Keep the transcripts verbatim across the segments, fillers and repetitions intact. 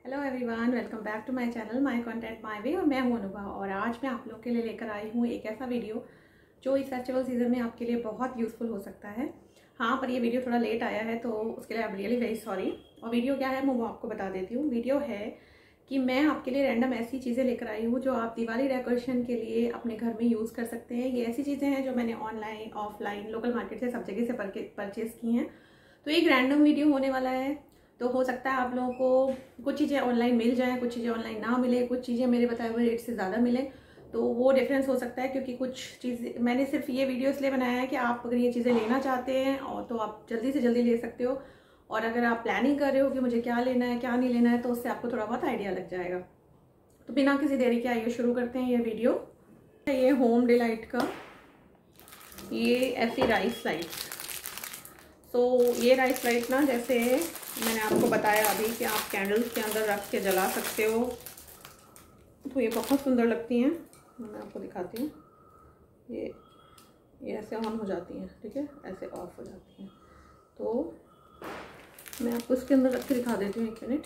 Hello everyone, welcome back to my channel my content my way. और मैं हूं अनुभा और आज मैं आप लोग के लिए लेकर आई हूं एक ऐसा वीडियो जो इस फेस्टिवल सीजन में आपके लिए बहुत यूज़फुल हो सकता है। हाँ, पर ये वीडियो थोड़ा लेट आया है तो उसके लिए I am really very sorry. और वीडियो क्या है मैं वो आपको बता देती हूँ। वीडियो है कि मैं आपके लिए रैंडम ऐसी चीज़ें लेकर आई हूँ जो आप दिवाली डेकोरेशन के लिए अपने घर में यूज़ कर सकते हैं। ये ऐसी चीज़ें हैं जो मैंने ऑनलाइन, ऑफलाइन, लोकल मार्केट से सब जगह से परचेज़ की हैं। तो एक रैंडम वीडियो होने वाला है, तो हो सकता है आप लोगों को कुछ चीज़ें ऑनलाइन मिल जाएं, कुछ चीज़ें ऑनलाइन ना मिले, कुछ चीज़ें मेरे बताए हुए रेट से ज़्यादा मिले। तो वो डिफरेंस हो सकता है क्योंकि कुछ चीज़ें मैंने सिर्फ ये वीडियो इसलिए बनाया है कि आप अगर ये चीज़ें लेना चाहते हैं और तो आप जल्दी से जल्दी ले सकते हो, और अगर आप प्लानिंग कर रहे हो कि मुझे क्या लेना है क्या नहीं लेना है तो उससे आपको थोड़ा बहुत आइडिया लग जाएगा। तो बिना किसी देरी के आइए शुरू करते हैं ये वीडियो। ये होम डिलाइट का ये ऐसी राइस लाइट्स। तो ये राइस लाइट ना, जैसे मैंने आपको बताया अभी कि आप कैंडल्स के अंदर रख के जला सकते हो, तो ये बहुत सुंदर लगती हैं। मैं आपको दिखाती हूँ। ये ये ऐसे ऑन हो जाती हैं, ठीक है, ऐसे ऑफ हो जाती हैं। तो मैं आपको इसके अंदर रख के दिखा देती हूँ, एक मिनट।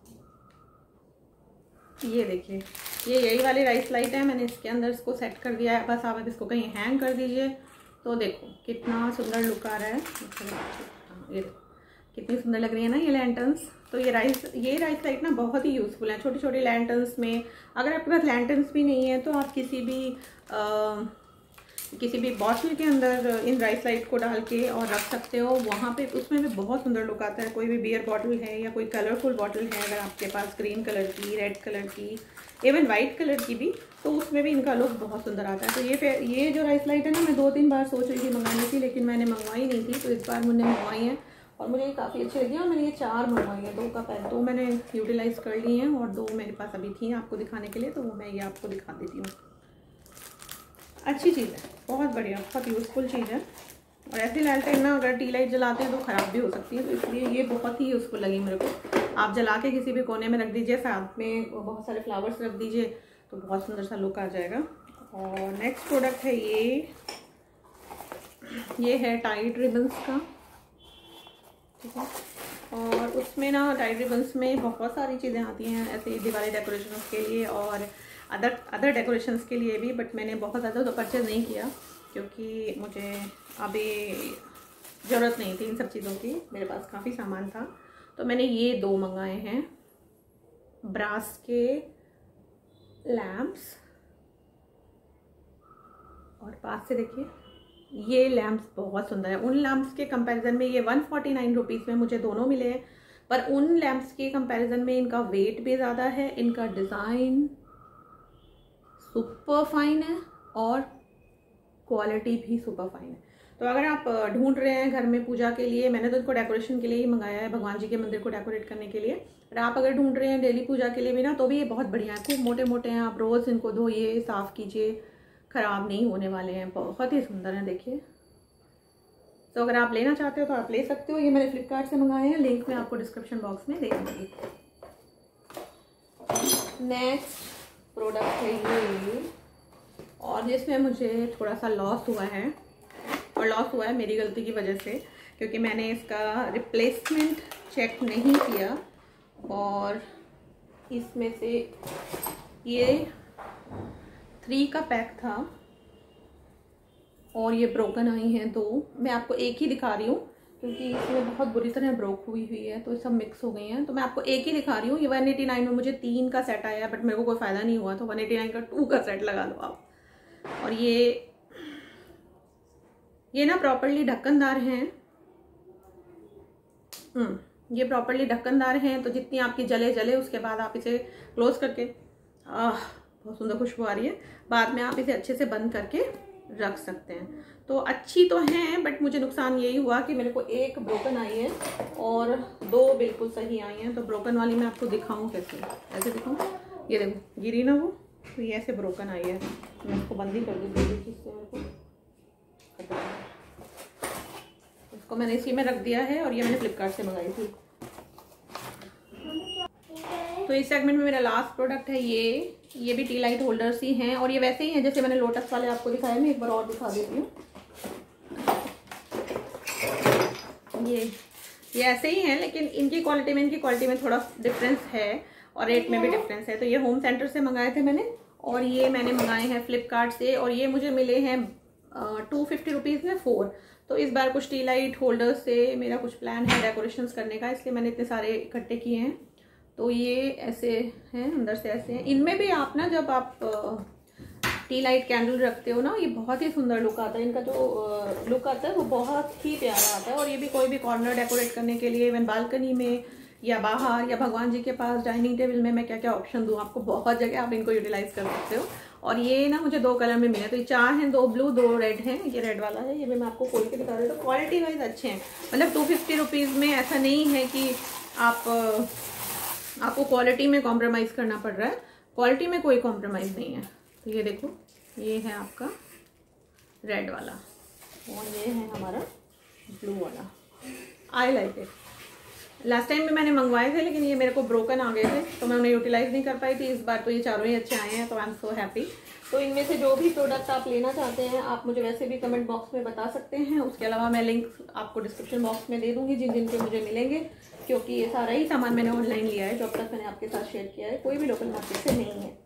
ये देखिए, ये यही वाली राइस लाइट है। मैंने इसके अंदर इसको सेट कर दिया है। बस आप इसको कहीं हैंग कर दीजिए तो देखो कितना सुंदर लुक आ रहा है। ये कितनी सुंदर लग रही है ना ये लैंटर्न्स। तो ये राइस ये राइस लाइट ना बहुत ही यूज़फुल है छोटी छोटी लैंटर्न्स में। अगर आपके पास लैंटर्न्स भी नहीं है तो आप किसी भी आ, किसी भी बॉटल के अंदर इन राइस लाइट को डाल के और रख सकते हो। वहाँ पे उसमें भी बहुत सुंदर लुक आता है। कोई भी बियर बॉटल है या कोई कलरफुल बॉटल है अगर आपके पास, ग्रीन कलर की, रेड कलर की, इवन वाइट कलर की भी, तो उसमें भी इनका लुक बहुत सुंदर आता है। तो ये ये जो राइस लाइट है ना, मैं दो तीन बार सोच रही थी मंगाने की, लेकिन मैंने मंगवाई नहीं थी। तो इस बार मैंने मंगवाई है और मुझे ये काफ़ी अच्छी लगी। और मैंने ये चार मंगवाई है, दो का पैक दो मैंने यूटिलाइज़ कर ली हैं और दो मेरे पास अभी थी आपको दिखाने के लिए, तो वो मैं ये आपको दिखा देती हूँ। अच्छी चीज़ है, बहुत बढ़िया, बहुत यूज़फुल चीज़ है। और ऐसी लालटेन ना अगर टी लाइट जलाते हैं तो ख़राब भी हो सकती है, तो इसलिए ये बहुत ही यूज़फुल लगी मेरे को। आप जला के किसी भी कोने में रख दीजिए, साथ में बहुत सारे फ्लावर्स रख दीजिए तो बहुत सुंदर सा लुक आ जाएगा। और नेक्स्ट प्रोडक्ट है ये ये है टाइड रिबन्स का, ठीक है। और उसमें ना टाइड रिबन्स में बहुत सारी चीज़ें आती हैं ऐसे दिवाली डेकोरेशन के लिए और अदर अदर डेकोरेशंस के लिए भी। बट मैंने बहुत ज़्यादा तो परचेज़ नहीं किया क्योंकि मुझे अभी ज़रूरत नहीं थी इन सब चीज़ों की, मेरे पास काफ़ी सामान था। तो मैंने ये दो मंगाए हैं ब्रास के लैम्प्स। और पास से देखिए, ये लैम्प्स बहुत सुंदर है। उन लैम्प्स के कंपैरिजन में ये वन फोर्टी नाइन रुपीज़ में मुझे दोनों मिले हैं, पर उन लैम्प्स के कंपैरिजन में इनका वेट भी ज़्यादा है, इनका डिज़ाइन सुपर फाइन है और क्वालिटी भी सुपर फाइन है। तो अगर आप ढूंढ रहे हैं घर में पूजा के लिए, मैंने तो इनको डेकोरेशन के लिए ही मंगाया है, भगवान जी के मंदिर को डेकोरेट करने के लिए। और आप अगर ढूंढ रहे हैं डेली पूजा के लिए भी ना, तो भी ये बहुत बढ़िया है। खूब मोटे मोटे हैं, आप रोज़ इनको धोइए, साफ़ कीजिए, ख़राब नहीं होने वाले हैं, बहुत ही सुंदर है, देखिए। तो अगर आप लेना चाहते हो तो आप ले सकते हो। ये मैंने फ्लिपकार्ट से मंगाए हैं, लिंक मैं आपको डिस्क्रिप्शन बॉक्स में दे दूँगी। नेक्स्ट प्रोडक्ट है ये, और जिसमें मुझे थोड़ा सा लॉस हुआ है, और लॉस हुआ है मेरी गलती की वजह से, क्योंकि मैंने इसका रिप्लेसमेंट चेक नहीं किया। और इसमें से ये थ्री का पैक था और ये ब्रोकन आई हैं दो। मैं आपको एक ही दिखा रही हूँ क्योंकि इसमें बहुत बुरी तरह ब्रोक हुई हुई है, तो ये सब मिक्स हो गई हैं। तो मैं आपको एक ही दिखा रही हूँ। ये वन एटी नाइन में मुझे तीन का सेट आया, बट मेरे को कोई फ़ायदा नहीं हुआ, तो वन एटी नाइन का टू का सेट लगा लो आप। और ये ये ना प्रॉपर्ली ढक्कनदार हैं। हम्म ये प्रॉपर्ली ढक्कनदार हैं, तो जितनी आपकी जले जले उसके बाद आप इसे क्लोज करके, आह बहुत सुंदर खुशबू आ रही है, बाद में आप इसे अच्छे से बंद करके रख सकते हैं। तो अच्छी तो हैं, बट मुझे नुकसान यही हुआ कि मेरे को एक ब्रोकन आई है और दो बिल्कुल सही आई हैं। तो ब्रोकन वाली मैं आपको दिखाऊं कैसे, ऐसे दिखाऊं, ये देखो गिरी ना वो, तो ये ऐसे ब्रोकन आई है। मैं इसको बंद ही कर दी दूसरी चीज़ से, मेरे को इसको मैंने इसी में रख दिया है। और ये मैंने फ्लिपकार्ट से मंगाई थी। तो इस सेगमेंट में मेरा लास्ट प्रोडक्ट है ये ये भी टी लाइट होल्डर्स ही हैं, और ये वैसे ही हैं जैसे मैंने लोटस वाले आपको दिखाए। मैं एक बार और दिखा देती हूँ। ये ये ऐसे ही हैं, लेकिन इनकी क्वालिटी में इनकी क्वालिटी में थोड़ा डिफरेंस है और रेट में भी डिफरेंस है। तो ये होम सेंटर से मंगाए थे मैंने, और ये मैंने मंगाए हैं फ्लिपकार्ट से, और ये मुझे मिले हैं टू फिफ्टी रुपीज़ में फोर। तो इस बार कुछ टी लाइट होल्डर्स से मेरा कुछ प्लान है डेकोरेशंस करने का, इसलिए मैंने इतने सारे इकट्ठे किए हैं। तो ये ऐसे हैं, अंदर से ऐसे हैं। इनमें भी आप ना जब आप टी लाइट कैंडल रखते हो ना, ये बहुत ही सुंदर लुक आता है। इनका जो लुक आता है वो बहुत ही प्यारा आता है। और ये भी कोई भी कॉर्नर डेकोरेट करने के लिए, इवन बालकनी में या बाहर या भगवान जी के पास डाइनिंग टेबल में, मैं क्या क्या ऑप्शन दूँ आपको, बहुत जगह आप इनको यूटिलाइज कर सकते हो। और ये ना मुझे दो कलर में मिले, तो ये चार हैं, दो ब्लू दो रेड हैं। ये रेड वाला है, ये भी मैं आपको खोल के दिखा रही हूँ। तो क्वालिटी वाइज अच्छे हैं, मतलब टू फिफ्टी रुपीज़ में ऐसा नहीं है कि आप आपको क्वालिटी में कॉम्प्रोमाइज़ करना पड़ रहा है। क्वालिटी में कोई कॉम्प्रोमाइज़ नहीं है। तो ये देखो, ये है आपका रेड वाला और ये है हमारा ब्लू वाला। I like it. Last time भी मैंने मंगवाए थे, लेकिन ये मेरे को ब्रोकन आ गए थे, तो मैं उन्हें यूटिलाइज नहीं कर पाई थी। इस बार तो ये चारों ही अच्छे आए हैं, तो आई एम सो हैप्पी। तो इनमें से जो भी प्रोडक्ट आप लेना चाहते हैं, आप मुझे वैसे भी कमेंट बॉक्स में बता सकते हैं। उसके अलावा मैं लिंक आपको डिस्क्रिप्शन बॉक्स में दे दूँगी, जिन जिन के मुझे मिलेंगे, क्योंकि ये सारा ही सामान मैंने ऑनलाइन लिया है, जो अब तक मैंने आपके साथ शेयर किया है, कोई भी लोकल मार्केट से नहीं है।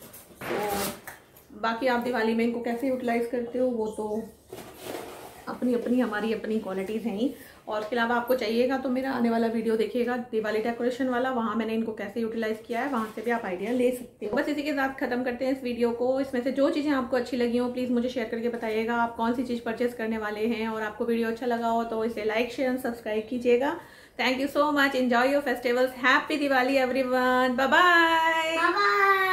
तो बाकी आप दिवाली में इनको कैसे यूटिलाइज करते हो, वो तो अपनी अपनी हमारी अपनी क्वालिटीज़ हैं ही। और उसके अलावा आपको चाहिएगा तो मेरा आने वाला वीडियो देखिएगा, दिवाली डेकोरेशन वाला, वहाँ मैंने इनको कैसे यूटिलाइज किया है, वहाँ से भी आप आइडिया ले सकते हो। बस इसी के साथ खत्म करते हैं इस वीडियो को। इसमें से जो चीज़ें आपको अच्छी लगी हो, प्लीज़ मुझे शेयर करके बताइएगा आप कौन सी चीज़ परचेज करने वाले हैं। और आपको वीडियो अच्छा लगा हो तो इसे लाइक शेयर एंड सब्सक्राइब कीजिएगा। Thank you so much. Enjoy your festivals. Happy Diwali everyone. Bye bye.